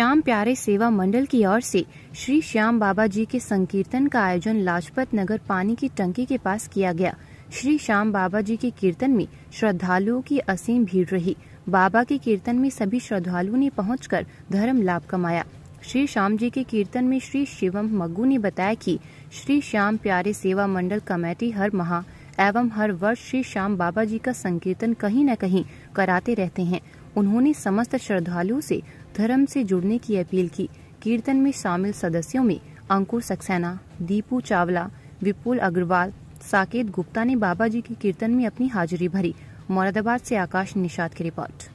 श्याम प्यारे सेवा मंडल की ओर से श्री श्याम बाबा जी के संकीर्तन का आयोजन लाजपत नगर पानी की टंकी के पास किया गया। श्री श्याम बाबा जी के कीर्तन में श्रद्धालुओं की असीम भीड़ रही। बाबा के कीर्तन में सभी श्रद्धालुओं ने पहुंचकर धर्म लाभ कमाया। श्री श्याम जी के कीर्तन में श्री शिवम मग्गू ने बताया कि श्री श्याम प्यारे सेवा मंडल कमेटी हर माह एवं हर वर्ष श्री श्याम बाबा जी का संकीर्तन कहीं न कहीं कराते रहते हैं। उन्होंने समस्त श्रद्धालुओं से धर्म से जुड़ने की अपील की। कीर्तन में शामिल सदस्यों में अंकुर सक्सेना, दीपू चावला, विपुल अग्रवाल, साकेत गुप्ता ने बाबा जी के कीर्तन में अपनी हाजिरी भरी। मुरादाबाद से आकाश निषाद की रिपोर्ट।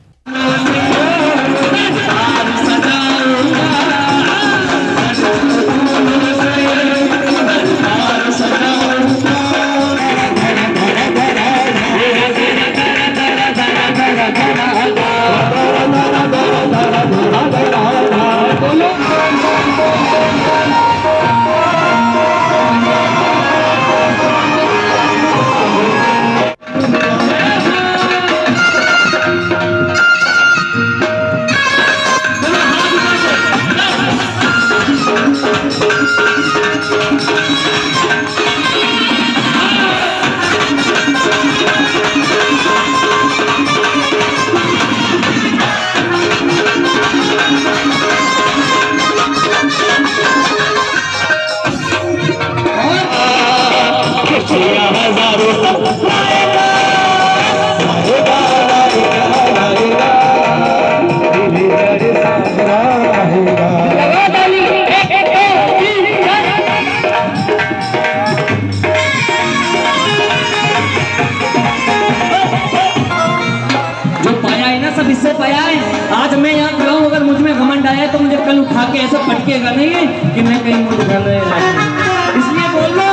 इससे पाया है। आज मैं यहाँ खड़ा हूँ, अगर मुझ में घमंड आया तो मुझे कल उठा के ऐसा पटकेगा नहीं कि मैं कहीं मुझे घर नहीं, इसलिए बोल रहा